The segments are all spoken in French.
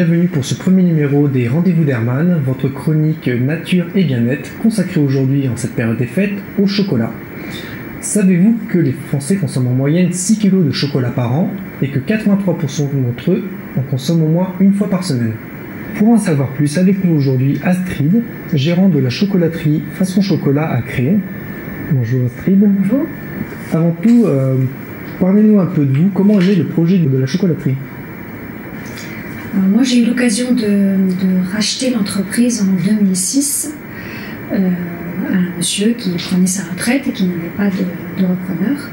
bienvenue pour ce premier numéro des Rendez-vous d'Hermann, votre chronique nature et bien-être consacrée aujourd'hui, en cette période des fêtes, au chocolat. Savez-vous que les Français consomment en moyenne 6 kg de chocolat par an et que 83% d'entre eux en consomment au moins une fois par semaine? Pour en savoir plus, avec nous aujourd'hui Astrid, gérante de la chocolaterie Façon Chocolat à Créon. Bonjour Astrid. Bonjour. Avant tout, parlez-nous un peu de vous. Comment est né le projet de la chocolaterie? Alors moi, j'ai eu l'occasion de racheter l'entreprise en 2006 à un monsieur qui prenait sa retraite et qui n'avait pas de repreneur.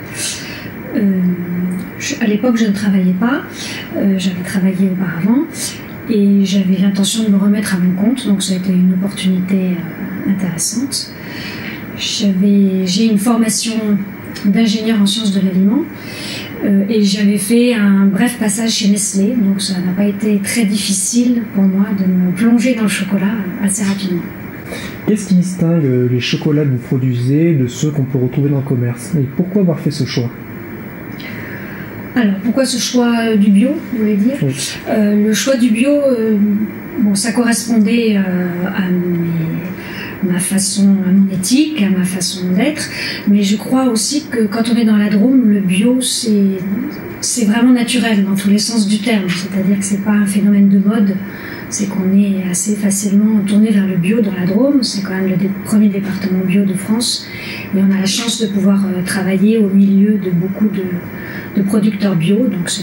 À l'époque, je ne travaillais pas. J'avais travaillé auparavant et j'avais l'intention de me remettre à mon compte, donc ça a été une opportunité intéressante. J'ai une formation d'ingénieur en sciences de l'aliment et j'avais fait un bref passage chez Nestlé, donc ça n'a pas été très difficile pour moi de me plonger dans le chocolat assez rapidement. Qu'est-ce qui distingue les chocolats que vous produisez de ceux qu'on peut retrouver dans le commerce et pourquoi avoir fait ce choix? Alors, pourquoi ce choix du bio, vous voulez dire? Oui. Le choix du bio, ça correspondait à mon éthique, à ma façon d'être, mais je crois aussi que quand on est dans la Drôme, le bio, c'est vraiment naturel dans tous les sens du terme, c'est-à-dire que c'est pas un phénomène de mode, c'est qu'on est assez facilement tourné vers le bio dans la Drôme, c'est quand même le premier département bio de France, et on a la chance de pouvoir travailler au milieu de beaucoup de producteurs bio, donc c'est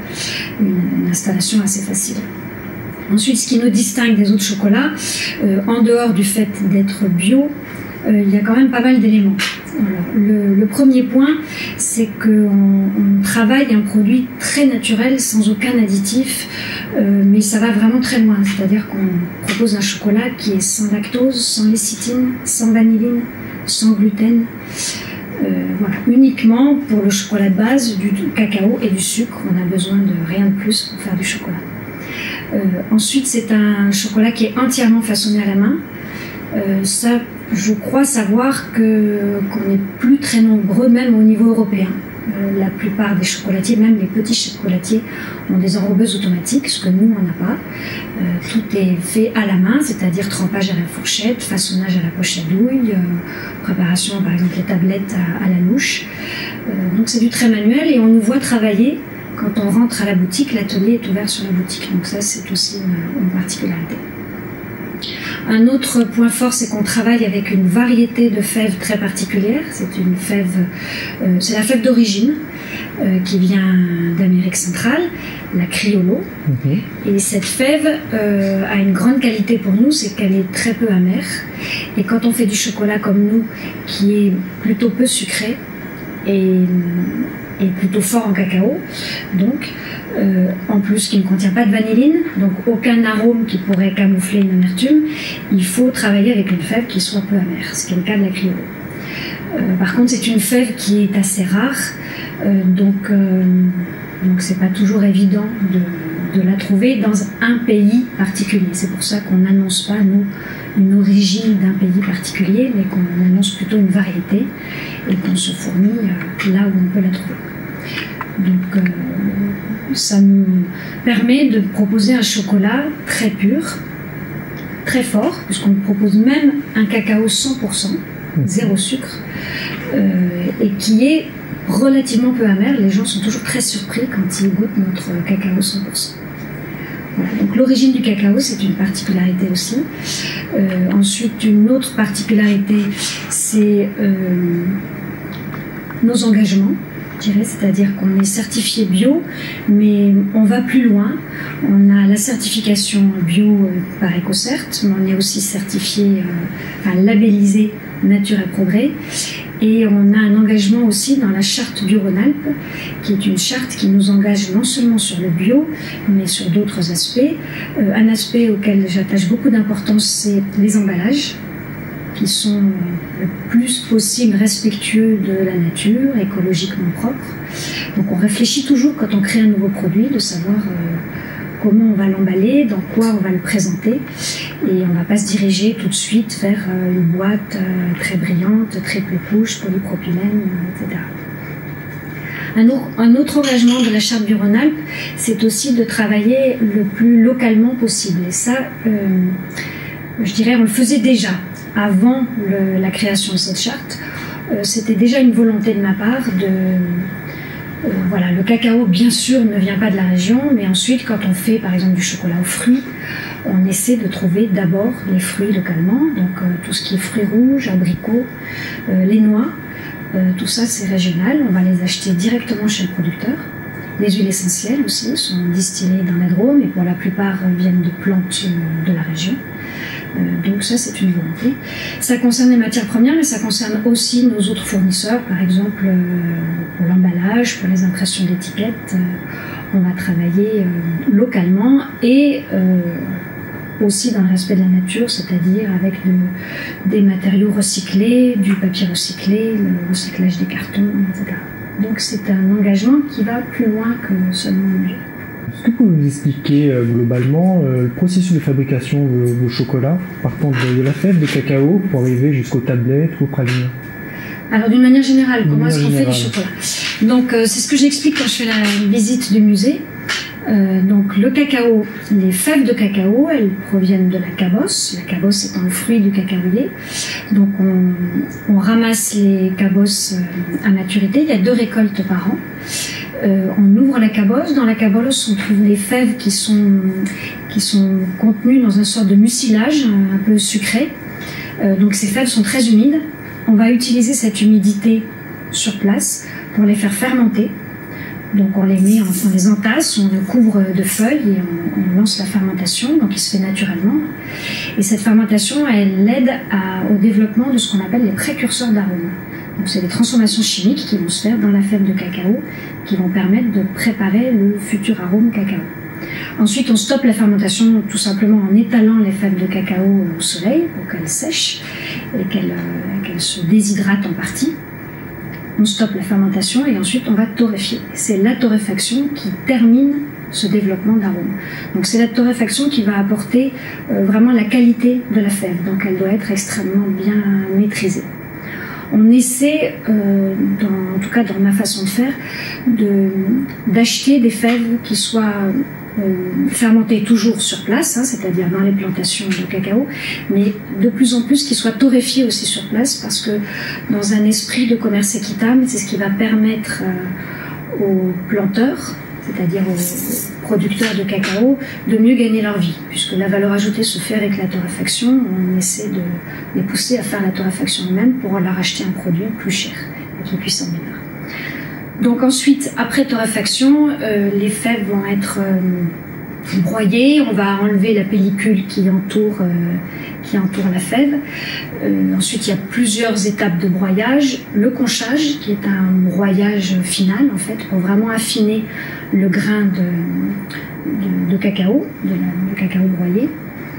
une installation assez facile. Ensuite, ce qui nous distingue des autres chocolats, en dehors du fait d'être bio, il y a quand même pas mal d'éléments. Le premier point, c'est qu'on travaille un produit très naturel, sans aucun additif, mais ça va vraiment très loin. C'est-à-dire qu'on propose un chocolat qui est sans lactose, sans lécithine, sans vanilline, sans gluten. Uniquement pour le chocolat de base, du cacao et du sucre. On a besoin de rien de plus pour faire du chocolat. Ensuite, c'est un chocolat qui est entièrement façonné à la main. Ça, je crois savoir qu'on n'est plus très nombreux, même au niveau européen. La plupart des chocolatiers, même les petits chocolatiers, ont des enrobeuses automatiques, ce que nous, on n'a pas. Tout est fait à la main, c'est-à-dire trempage à la fourchette, façonnage à la poche à douille, préparation, par exemple, les tablettes à la louche. Donc c'est du très manuel et on nous voit travailler. Quand on rentre à la boutique, l'atelier est ouvert sur la boutique. Donc ça, c'est aussi une particularité. Un autre point fort, c'est qu'on travaille avec une variété de fèves très particulière. C'est la fève d'origine qui vient d'Amérique centrale, la Criollo. Et cette fève a une grande qualité pour nous, c'est qu'elle est très peu amère. Et quand on fait du chocolat comme nous, qui est plutôt peu sucré et plutôt fort en cacao, donc en plus qui ne contient pas de vanilline, donc aucun arôme qui pourrait camoufler une amertume, il faut travailler avec une fève qui soit peu amère, ce qui est le cas de la Criollo. Par contre, c'est une fève qui est assez rare, donc c'est pas toujours évident de la trouver dans un pays particulier. C'est pour ça qu'on n'annonce pas, nous, une origine d'un pays particulier, mais qu'on annonce plutôt une variété et qu'on se fournit là où on peut la trouver. Donc ça nous permet de proposer un chocolat très pur, très fort, puisqu'on propose même un cacao 100%, zéro sucre, et qui est relativement peu amer. Les gens sont toujours très surpris quand ils goûtent notre cacao 100%. Voilà. Donc l'origine du cacao, c'est une particularité aussi. Ensuite, une autre particularité, c'est nos engagements, je dirais, c'est-à-dire qu'on est certifié bio, mais on va plus loin. On a la certification bio par EcoCert, mais on est aussi certifié, labellisé Nature et Progrès. Et on a un engagement aussi dans la charte du Rhône-Alpes, qui est une charte qui nous engage non seulement sur le bio, mais sur d'autres aspects. Un aspect auquel j'attache beaucoup d'importance, c'est les emballages, qui sont le plus possible respectueux de la nature, écologiquement propres. Donc on réfléchit toujours quand on crée un nouveau produit, de savoir comment on va l'emballer, dans quoi on va le présenter, et on ne va pas se diriger tout de suite vers une boîte très brillante, triple couche, polypropylène, etc. Un autre engagement de la Charte du Rhône-Alpes, c'est aussi de travailler le plus localement possible. Et ça, je dirais, on le faisait déjà avant la création de cette charte. C'était déjà une volonté de ma part voilà, le cacao, bien sûr, ne vient pas de la région, mais ensuite, quand on fait, par exemple, du chocolat aux fruits, on essaie de trouver d'abord les fruits localement, donc tout ce qui est fruits rouges, abricots, les noix, tout ça, c'est régional. On va les acheter directement chez le producteur. Les huiles essentielles aussi sont distillées dans la Drôme et pour la plupart viennent de plantes de la région. Donc ça, c'est une volonté. Ça concerne les matières premières, mais ça concerne aussi nos autres fournisseurs, par exemple pour l'emballage, pour les impressions d'étiquettes. On va travailler localement et aussi dans le respect de la nature, c'est-à-dire avec des matériaux recyclés, du papier recyclé, le recyclage des cartons, etc. Donc c'est un engagement qui va plus loin que seulement manger. Est-ce que vous pouvez nous expliquer globalement le processus de fabrication de vos chocolats, partant de la fève de cacao pour arriver jusqu'aux tablettes ou aux pralines? Alors d'une manière générale, comment est-ce qu'on fait du chocolat? Donc c'est ce que j'explique quand je fais la visite du musée. Donc le cacao, les fèves de cacao, elles proviennent de la cabosse. La cabosse étant le fruit du cacaoyer. Donc on ramasse les cabosses à maturité. Il y a 2 récoltes par an. On ouvre la cabosse. Dans la cabosse, on trouve les fèves qui sont contenues dans une sorte de mucilage un peu sucré. Donc ces fèves sont très humides. On va utiliser cette humidité sur place pour les faire fermenter. Donc on les met, on les entasse, on les couvre de feuilles et on lance la fermentation, donc il se fait naturellement. Et cette fermentation, elle aide au développement de ce qu'on appelle les précurseurs d'arômes. Donc c'est des transformations chimiques qui vont se faire dans la fève de cacao, qui vont permettre de préparer le futur arôme cacao. Ensuite, on stoppe la fermentation tout simplement en étalant les fèves de cacao au soleil pour qu'elles sèchent et qu'elles se déshydratent en partie. On stoppe la fermentation et ensuite on va torréfier. C'est la torréfaction qui termine ce développement d'arômes. Donc c'est la torréfaction qui va apporter vraiment la qualité de la fève. Donc elle doit être extrêmement bien maîtrisée. On essaie, en tout cas dans ma façon de faire, d'acheter des fèves qui soient fermentées toujours sur place, c'est-à-dire dans les plantations de cacao, mais de plus en plus qui soient torréfiées aussi sur place, parce que dans un esprit de commerce équitable, c'est ce qui va permettre aux planteurs, c'est-à-dire aux producteurs de cacao, de mieux gagner leur vie, puisque la valeur ajoutée se fait avec la torréfaction. On essaie de les pousser à faire la torréfaction eux-mêmes pour leur acheter un produit plus cher et qui puisse en vivre. Donc ensuite, après torréfaction, les fèves vont être broyées. On va enlever la pellicule qui entoure la fève. Ensuite, il y a plusieurs étapes de broyage. Le conchage, qui est un broyage final, en fait, pour vraiment affiner le grain de cacao, le cacao broyé.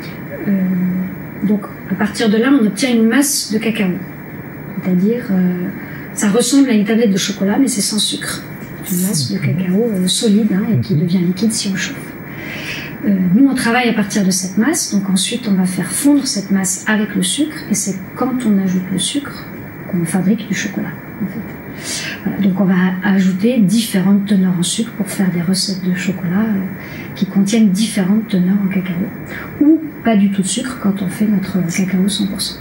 Donc, à partir de là, on obtient une masse de cacao. C'est-à-dire, ça ressemble à une tablette de chocolat, mais c'est sans sucre. Une masse de cacao solide et qui devient liquide si on chauffe. Nous, on travaille à partir de cette masse, donc ensuite on va faire fondre cette masse avec le sucre, et c'est quand on ajoute le sucre qu'on fabrique du chocolat. En fait. Voilà, donc on va ajouter différentes teneurs en sucre pour faire des recettes de chocolat qui contiennent différentes teneurs en cacao, ou pas du tout de sucre quand on fait notre cacao 100%.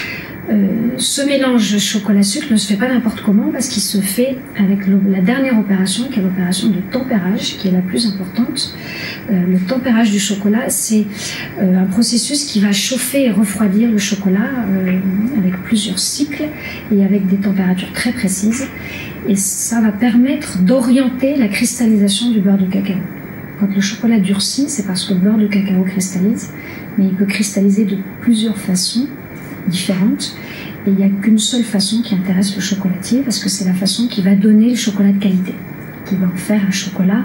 Ce mélange chocolat-sucre ne se fait pas n'importe comment parce qu'il se fait avec la dernière opération, qui est l'opération de tempérage, qui est la plus importante. Le tempérage du chocolat, c'est un processus qui va chauffer et refroidir le chocolat avec plusieurs cycles et avec des températures très précises. Et ça va permettre d'orienter la cristallisation du beurre de cacao. Quand le chocolat durcit, c'est parce que le beurre de cacao cristallise, mais il peut cristalliser de plusieurs façons différentes, et il n'y a qu'une seule façon qui intéresse le chocolatier, parce que c'est la façon qui va donner le chocolat de qualité, qui va en faire un chocolat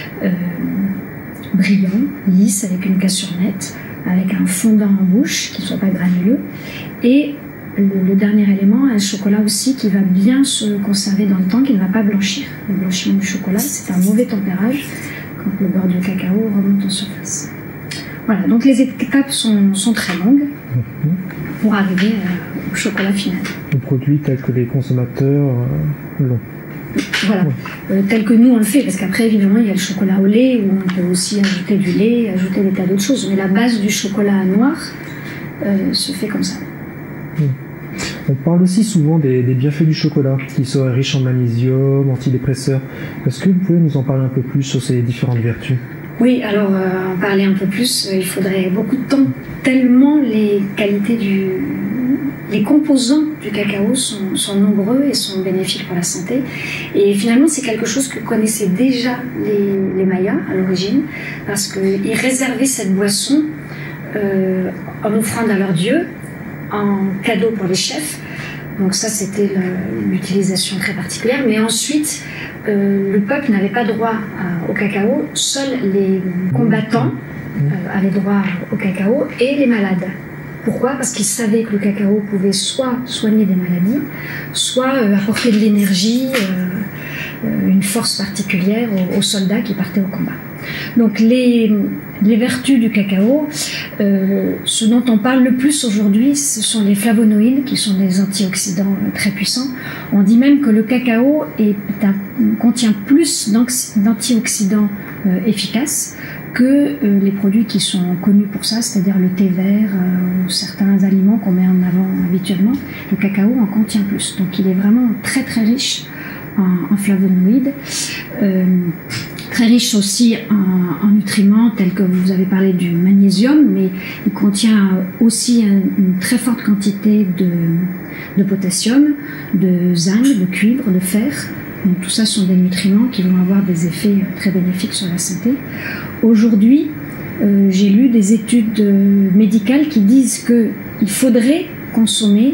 brillant, lisse, avec une cassure nette, avec un fondant en bouche qui ne soit pas granuleux, et le dernier élément, un chocolat aussi qui va bien se conserver dans le temps, qui ne va pas blanchir. Le blanchiment du chocolat, c'est un mauvais tempérage quand le beurre de cacao remonte en surface. Voilà, donc les étapes sont très longues pour arriver au chocolat final. Les produits tels que les consommateurs l'ont. Voilà, tel que nous on le fait, parce qu'après évidemment il y a le chocolat au lait où on peut aussi ajouter du lait, ajouter des tas d'autres choses, mais la base du chocolat noir se fait comme ça. On parle aussi souvent des bienfaits du chocolat, qui serait riche en magnésium, antidépresseur. Est-ce que vous pouvez nous en parler un peu plus sur ces différentes vertus? Oui, alors en parler un peu plus, il faudrait beaucoup de temps, tellement les qualités les composants du cacao sont nombreux et sont bénéfiques pour la santé. Et finalement, c'est quelque chose que connaissaient déjà les Mayas à l'origine, parce qu'ils réservaient cette boisson en offrande à leurs dieux, en cadeau pour les chefs. Donc ça, c'était l'utilisation très particulière. Mais ensuite, le peuple n'avait pas droit au cacao. Seuls les combattants avaient droit au cacao et les malades. Pourquoi? Parce qu'ils savaient que le cacao pouvait soit soigner des maladies, soit apporter de l'énergie, une force particulière aux soldats qui partaient au combat. Donc les vertus du cacao, ce dont on parle le plus aujourd'hui, ce sont les flavonoïdes, qui sont des antioxydants très puissants. On dit même que le cacao contient plus d'antioxydants efficaces que les produits qui sont connus pour ça, c'est-à-dire le thé vert ou certains aliments qu'on met en avant habituellement. Le cacao en contient plus, donc il est vraiment très très riche en flavonoïdes. Très riche aussi en nutriments tels que vous avez parlé du magnésium, mais il contient aussi une très forte quantité de potassium, de zinc, de cuivre, de fer. Donc tout ça sont des nutriments qui vont avoir des effets très bénéfiques sur la santé. Aujourd'hui, j'ai lu des études médicales qui disent qu'il faudrait consommer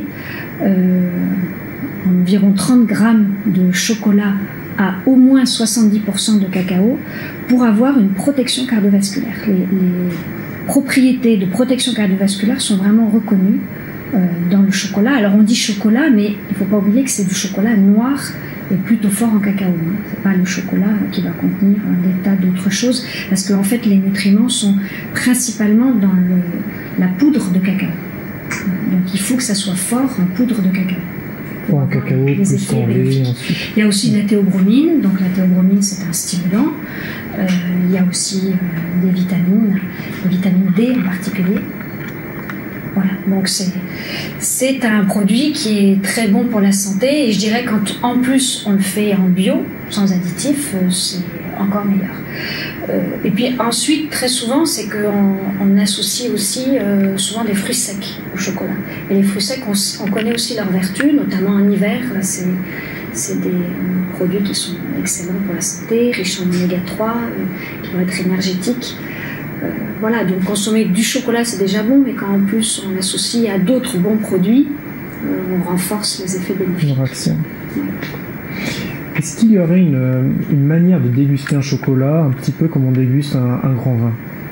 environ 30 grammes de chocolat à au moins 70% de cacao pour avoir une protection cardiovasculaire. Les propriétés de protection cardiovasculaire sont vraiment reconnues dans le chocolat. Alors on dit chocolat, mais il ne faut pas oublier que c'est du chocolat noir et plutôt fort en cacao. Ce n'est pas le chocolat qui va contenir des tas d'autres choses, parce qu'en fait les nutriments sont principalement dans la poudre de cacao. Donc il faut que ça soit fort en poudre de cacao. En cacao, plus qu'en lait, ensuite. Il y a aussi de la théobromine, donc la théobromine c'est un stimulant. Il y a aussi des vitamine D en particulier. Voilà, donc c'est un produit qui est très bon pour la santé, et je dirais quand en plus on le fait en bio, sans additifs, c'est encore meilleur. Et puis ensuite, très souvent, c'est qu'on associe aussi souvent des fruits secs au chocolat. Et les fruits secs, on connaît aussi leurs vertus, notamment en hiver. C'est des produits qui sont excellents pour la santé, riches en oméga 3, qui vont être énergétiques. Voilà, donc consommer du chocolat, c'est déjà bon, mais quand en plus on l'associe à d'autres bons produits, on renforce les effets bénéfiques. Ouais. Est-ce qu'il y aurait une manière de déguster un chocolat, un petit peu comme on déguste un grand vin?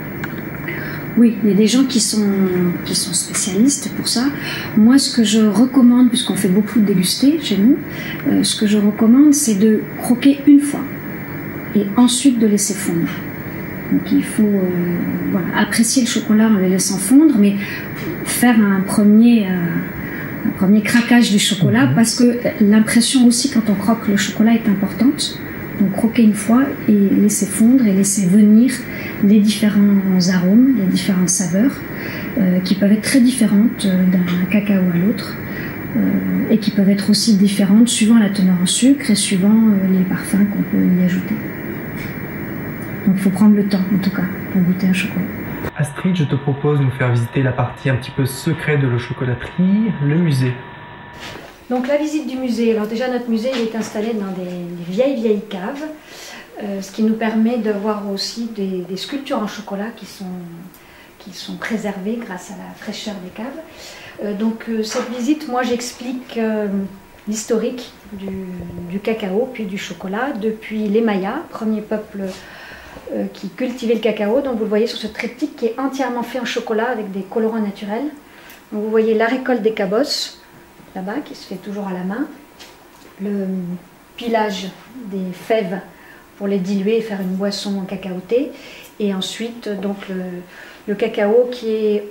Oui, il y a des gens qui sont spécialistes pour ça. Moi, ce que je recommande, puisqu'on fait beaucoup de dégustés chez nous, ce que je recommande, c'est de croquer une fois et ensuite de laisser fondre. Donc il faut apprécier le chocolat en le laissant fondre, mais faire un premier craquage du chocolat, parce que l'impression aussi quand on croque le chocolat est importante. Donc croquer une fois et laisser fondre et laisser venir les différents arômes, les différentes saveurs qui peuvent être très différentes d'un cacao à l'autre et qui peuvent être aussi différentes suivant la teneur en sucre et suivant les parfums qu'on peut y ajouter. Donc il faut prendre le temps en tout cas pour goûter un chocolat. Astrid, je te propose de nous faire visiter la partie un petit peu secrète de la chocolaterie, le musée. Donc la visite du musée. Alors déjà notre musée il est installé dans des vieilles caves, ce qui nous permet de voir aussi des sculptures en chocolat qui sont préservées grâce à la fraîcheur des caves. Donc cette visite, moi j'explique l'historique du cacao puis du chocolat depuis les Mayas, premier peuple qui cultivait le cacao. Donc vous le voyez sur ce triptyque qui est entièrement fait en chocolat avec des colorants naturels. Donc vous voyez la récolte des cabosses là-bas qui se fait toujours à la main, le pilage des fèves pour les diluer et faire une boisson en cacaoté, et ensuite donc le cacao qui est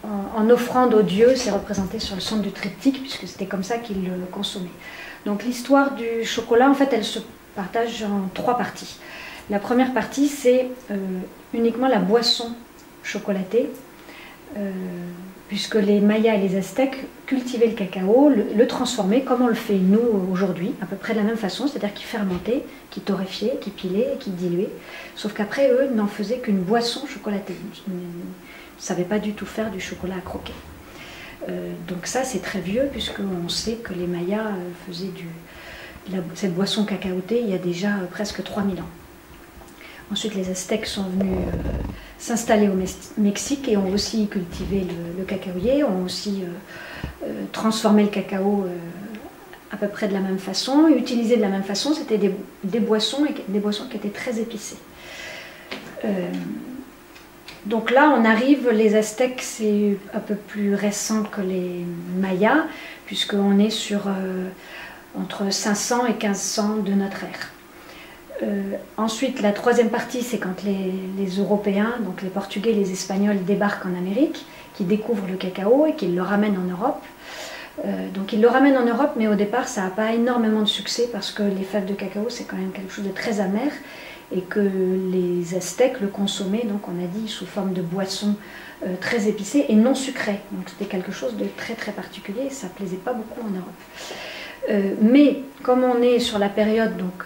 en offrande aux dieux, c'est représenté sur le centre du triptyque, puisque c'était comme ça qu'ils le consommaient. Donc l'histoire du chocolat, en fait, elle se partage en 3 parties. La première partie, c'est uniquement la boisson chocolatée, puisque les Mayas et les Aztèques cultivaient le cacao, le transformaient comme on le fait nous aujourd'hui, à peu près de la même façon, c'est-à-dire qu'ils fermentaient, qu'ils torréfiaient, qu'ils pilaient, qu'ils diluaient, sauf qu'après, eux, n'en faisaient qu'une boisson chocolatée. Ils ne savaient pas du tout faire du chocolat à croquer. Donc ça, c'est très vieux, puisqu'on sait que les Mayas faisaient cette boisson cacaotée il y a déjà presque 3000 ans. Ensuite, les Aztèques sont venus s'installer au Mexique et ont aussi cultivé le cacaoyer, ont aussi transformé le cacao à peu près de la même façon, utilisé de la même façon. C'était des boissons qui étaient très épicées. Donc là, on arrive, les Aztèques, c'est un peu plus récent que les Mayas, puisqu'on est sur entre 500 et 1500 de notre ère. Ensuite, la troisième partie, c'est quand les Européens, donc les Portugais et les Espagnols, débarquent en Amérique, qui découvrent le cacao et qu'ils le ramènent en Europe. Donc ils le ramènent en Europe, mais au départ, ça n'a pas énormément de succès parce que les fèves de cacao, c'est quand même quelque chose de très amer et que les Aztèques le consommaient, donc on a dit, sous forme de boisson très épicée et non sucrée. Donc c'était quelque chose de très très particulier et ça ne plaisait pas beaucoup en Europe. Mais comme on est sur la période, donc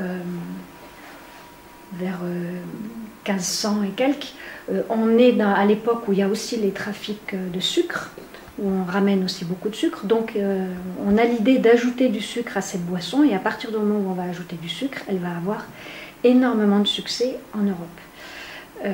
vers 1500 et quelques, on est à l'époque où il y a aussi les trafics de sucre, où on ramène aussi beaucoup de sucre, donc on a l'idée d'ajouter du sucre à cette boisson, et à partir du moment où on va ajouter du sucre, elle va avoir énormément de succès en Europe.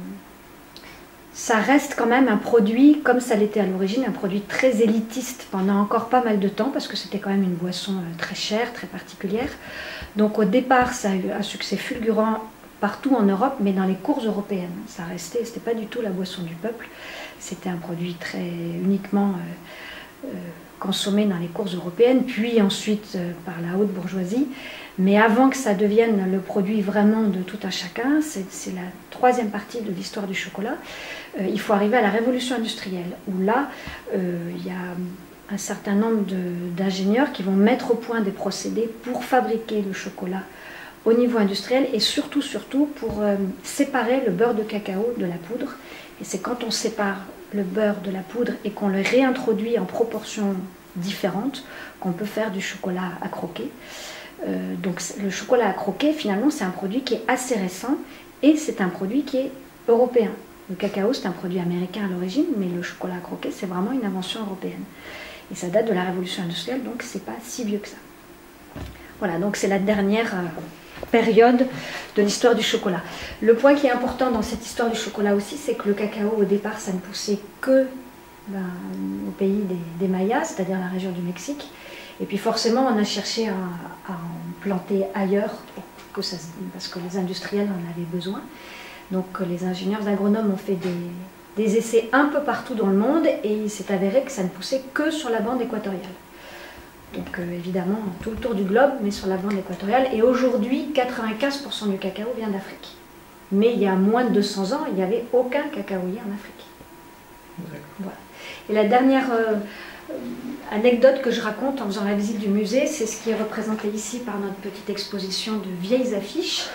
Ça reste quand même un produit, comme ça l'était à l'origine, un produit très élitiste pendant encore pas mal de temps, parce que c'était quand même une boisson très chère, très particulière. Donc au départ, ça a eu un succès fulgurant partout en Europe, mais dans les cours européennes. Ça restait, c'était pas du tout la boisson du peuple, c'était un produit uniquement consommé dans les cours européennes, puis ensuite par la haute bourgeoisie. Mais avant que ça devienne le produit vraiment de tout un chacun, c'est la troisième partie de l'histoire du chocolat, il faut arriver à la révolution industrielle, où là, il y a un certain nombre d'ingénieurs qui vont mettre au point des procédés pour fabriquer le chocolat au niveau industriel et surtout pour séparer le beurre de cacao de la poudre. Et c'est quand on sépare le beurre de la poudre et qu'on le réintroduit en proportions différentes qu'on peut faire du chocolat à croquer. Donc le chocolat à croquer, finalement, c'est un produit qui est assez récent et c'est un produit qui est européen. Le cacao, c'est un produit américain à l'origine, mais le chocolat à croquer, c'est vraiment une invention européenne. Et ça date de la révolution industrielle, donc c'est pas si vieux que ça. Voilà, donc c'est la dernière période de l'histoire du chocolat. Le point qui est important dans cette histoire du chocolat aussi, c'est que le cacao, au départ, ça ne poussait que au pays des Mayas, c'est-à-dire la région du Mexique. Et puis forcément, on a cherché à en planter ailleurs parce que les industriels en avaient besoin. Donc les ingénieurs agronomes ont fait des essais un peu partout dans le monde et il s'est avéré que ça ne poussait que sur la bande équatoriale. Donc évidemment, tout le tour du globe, mais sur la bande équatoriale. Et aujourd'hui, 95% du cacao vient d'Afrique. Mais il y a moins de 200 ans, il n'y avait aucun cacaoyer en Afrique. Voilà. Et la dernière anecdote que je raconte en faisant la visite du musée, c'est ce qui est représenté ici par notre petite exposition de vieilles affiches.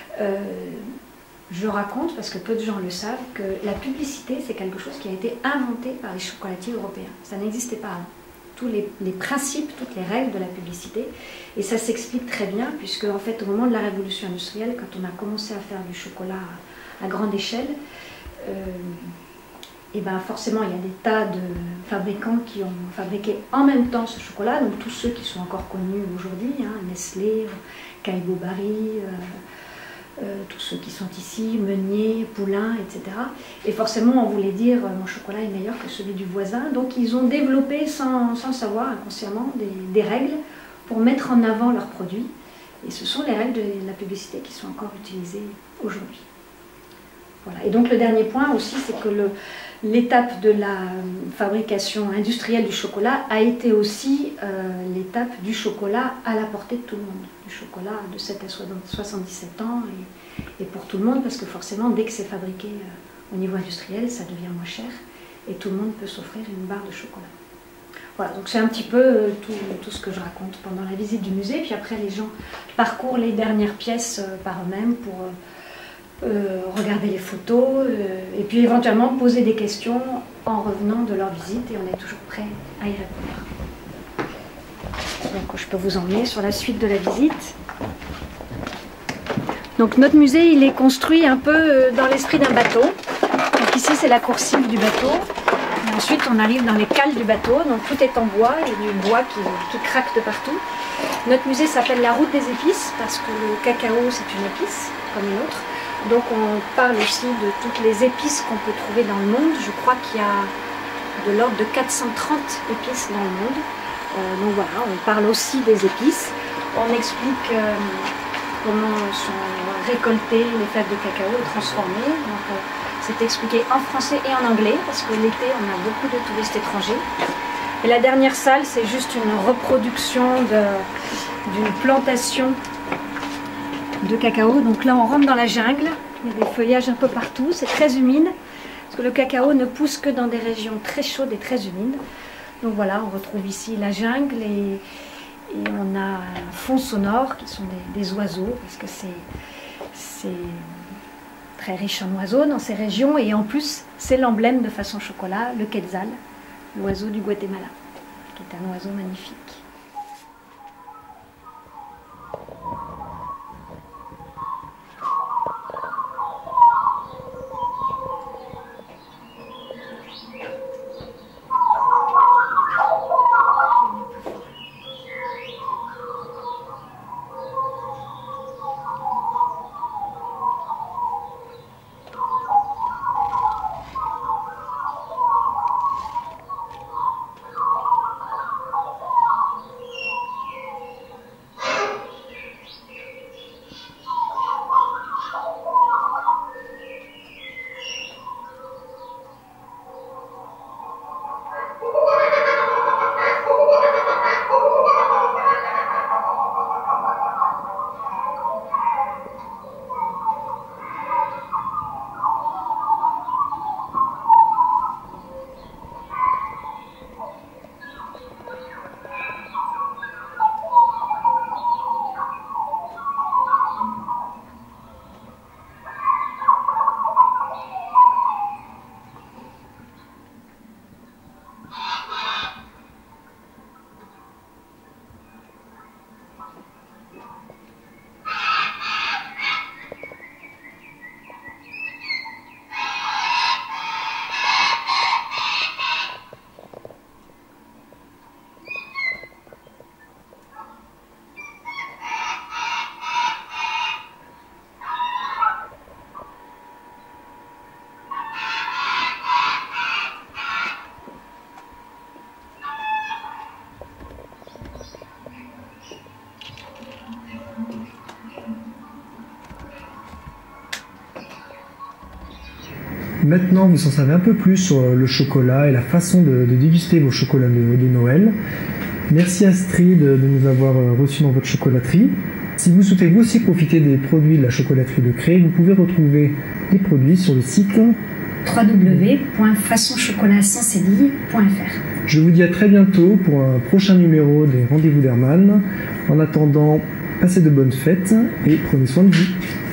Je raconte, parce que peu de gens le savent, que la publicité, c'est quelque chose qui a été inventé par les chocolatiers européens. Ça n'existait pas avant. Tous les principes, toutes les règles de la publicité. Et ça s'explique très bien, puisque en fait, au moment de la révolution industrielle, quand on a commencé à faire du chocolat à grande échelle, et ben forcément, il y a des tas de fabricants qui ont fabriqué en même temps ce chocolat, donc tous ceux qui sont encore connus aujourd'hui, hein, Nestlé, Kaibo Barry, tous ceux qui sont ici, Meunier, Poulain, etc. Et forcément, on voulait dire mon chocolat est meilleur que celui du voisin. Donc ils ont développé, sans savoir, inconsciemment, des règles pour mettre en avant leurs produits. Et ce sont les règles de la publicité qui sont encore utilisées aujourd'hui. Voilà. Et donc le dernier point aussi, c'est que l'étape de la fabrication industrielle du chocolat a été aussi l'étape du chocolat à la portée de tout le monde. Du chocolat de 7 à 77 ans et pour tout le monde, parce que forcément, dès que c'est fabriqué au niveau industriel, ça devient moins cher et tout le monde peut s'offrir une barre de chocolat. Voilà, donc c'est un petit peu tout ce que je raconte pendant la visite du musée. Puis après, les gens parcourent les dernières pièces par eux-mêmes pour regarder les photos et puis éventuellement poser des questions en revenant de leur visite, et on est toujours prêt à y répondre. Donc je peux vous emmener sur la suite de la visite. Donc notre musée, il est construit un peu dans l'esprit d'un bateau. Donc ici, c'est la coursive du bateau. Et ensuite, on arrive dans les cales du bateau. Donc tout est en bois, il y a du bois qui craque de partout. Notre musée s'appelle la route des épices parce que le cacao, c'est une épice comme une autre. Donc on parle aussi de toutes les épices qu'on peut trouver dans le monde. Je crois qu'il y a de l'ordre de 430 épices dans le monde. Donc voilà, on parle aussi des épices. On explique comment sont récoltées les fèves de cacao et transformées. Donc c'est expliqué en français et en anglais parce que l'été on a beaucoup de touristes étrangers. Et la dernière salle, c'est juste une reproduction d'une plantation de cacao. Donc là on rentre dans la jungle, il y a des feuillages un peu partout, c'est très humide parce que le cacao ne pousse que dans des régions très chaudes et très humides. Donc voilà, on retrouve ici la jungle et on a un fond sonore qui sont des oiseaux parce que c'est très riche en oiseaux dans ces régions, et en plus c'est l'emblème de Façon Chocolat, le quetzal, l'oiseau du Guatemala, qui est un oiseau magnifique. Maintenant, vous en savez un peu plus sur le chocolat et la façon de déguster vos chocolats de Noël. Merci Astrid de nous avoir reçus dans votre chocolaterie. Si vous souhaitez vous aussi profiter des produits de la chocolaterie de Cré, vous pouvez retrouver les produits sur le site www.façonchocolat.fr. Je vous dis à très bientôt pour un prochain numéro des Rendez-vous d'Hermann. En attendant, passez de bonnes fêtes et prenez soin de vous.